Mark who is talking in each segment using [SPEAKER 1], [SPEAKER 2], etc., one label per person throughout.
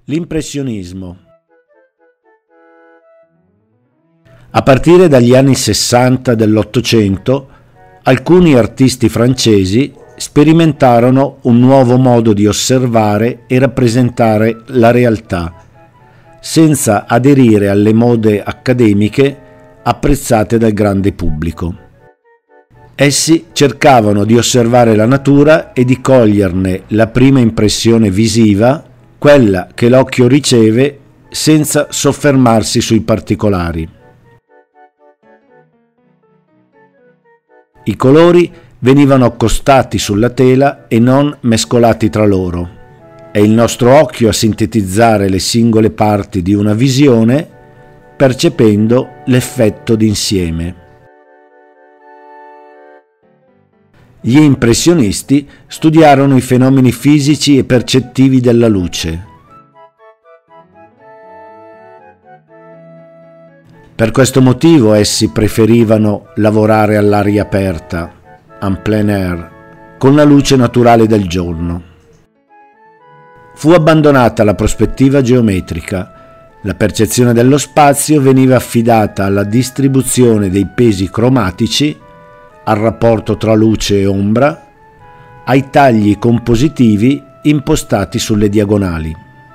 [SPEAKER 1] L'impressionismo. A partire dagli anni 60 dell'Ottocento, alcuni artisti francesi sperimentarono un nuovo modo di osservare e rappresentare la realtà, senza aderire alle mode accademiche apprezzate dal grande pubblico. Essi cercavano di osservare la natura e di coglierne la prima impressione visiva, quella che l'occhio riceve, senza soffermarsi sui particolari. I colori venivano accostati sulla tela e non mescolati tra loro. È il nostro occhio a sintetizzare le singole parti di una visione, percependo l'effetto d'insieme. Gli impressionisti studiarono i fenomeni fisici e percettivi della luce. Per questo motivo essi preferivano lavorare all'aria aperta, en plein air, con la luce naturale del giorno. Fu abbandonata la prospettiva geometrica. La percezione dello spazio veniva affidata alla distribuzione dei pesi cromatici, al rapporto tra luce e ombra, ai tagli compositivi impostati sulle diagonali.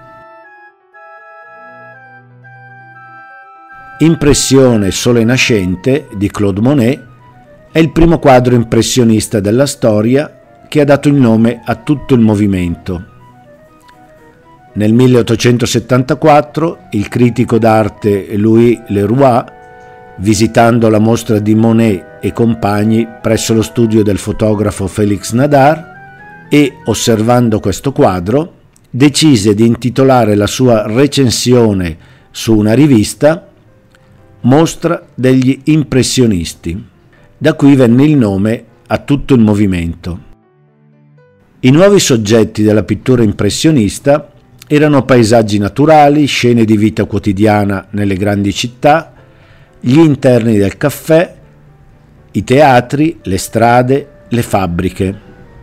[SPEAKER 1] Impressione Sole nascente di Claude Monet è il primo quadro impressionista della storia che ha dato il nome a tutto il movimento. Nel 1874 il critico d'arte Louis Leroy, visitando la mostra di Monet e compagni presso lo studio del fotografo Félix Nadar e osservando questo quadro, decise di intitolare la sua recensione su una rivista Mostra degli impressionisti. Da qui venne il nome a tutto il movimento. I nuovi soggetti della pittura impressionista erano paesaggi naturali, scene di vita quotidiana nelle grandi città, gli interni del caffè, i teatri, le strade, le fabbriche.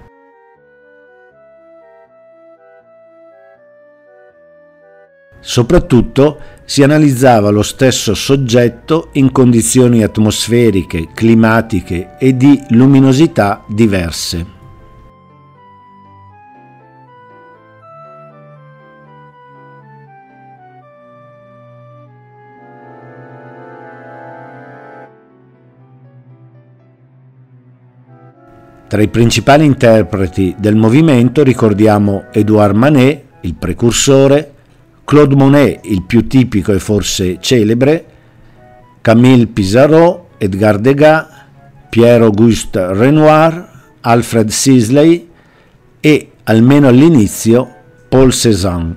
[SPEAKER 1] Soprattutto si analizzava lo stesso soggetto in condizioni atmosferiche, climatiche e di luminosità diverse. Tra i principali interpreti del movimento ricordiamo Édouard Manet, il precursore, Claude Monet, il più tipico e forse celebre, Camille Pissarro, Edgar Degas, Pierre-Auguste Renoir, Alfred Sisley e, almeno all'inizio, Paul Cézanne.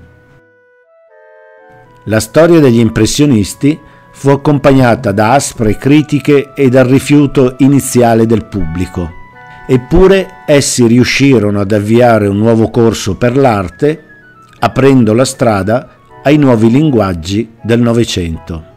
[SPEAKER 1] La storia degli impressionisti fu accompagnata da aspre critiche e dal rifiuto iniziale del pubblico. Eppure essi riuscirono ad avviare un nuovo corso per l'arte, aprendo la strada ai nuovi linguaggi del Novecento.